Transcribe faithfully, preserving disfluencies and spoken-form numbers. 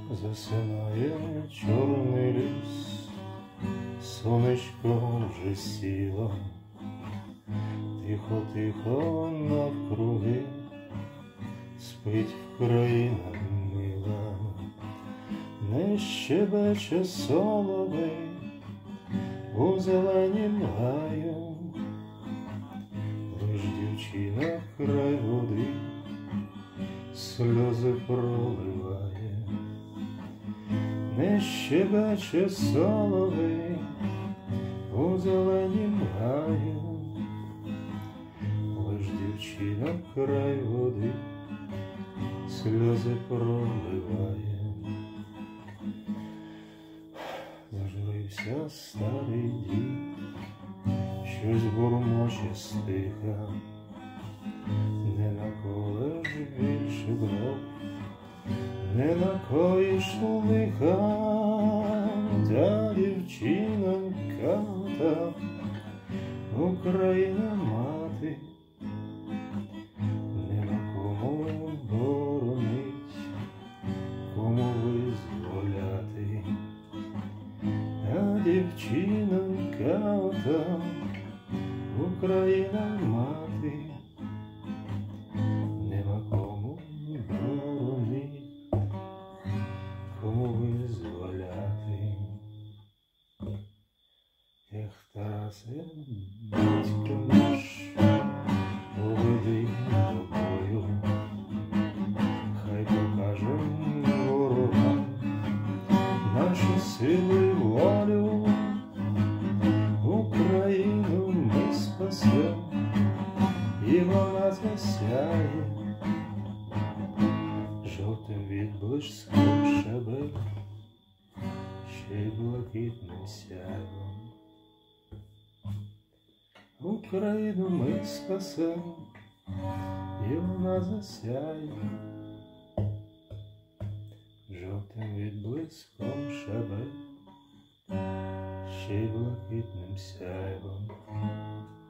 Засинає чорний ліс, сонечко вже сіло, тихо-тихо навкруги спить Вкраїна мила, не щебече соловей у зеленім гаю, лиш дівчина край води сльози проливає. Не щебече соловей у зеленім гаю, лиш дівчина край води сльози проливає. Зажурився старий дід, щось бурмоче стиха, не наколеш більше бров, не накоїш лиха, та дівчинонька та Україна мати, нема кому боронить, кому визволяти. А дівчинонька та Україна мати, нема кому боронить, кому визволяти. Ех, Тарасе, батько наш, поведи тобою, хай покажем ворогам наші сили, волю. Україну ми спасем, і вона засяє жовтим відблиском шабель, ще й блакитним сяйвом. Україну ми спасем, і вона засяє жовтим відблиском шабель, ще й блакитним сяйвом.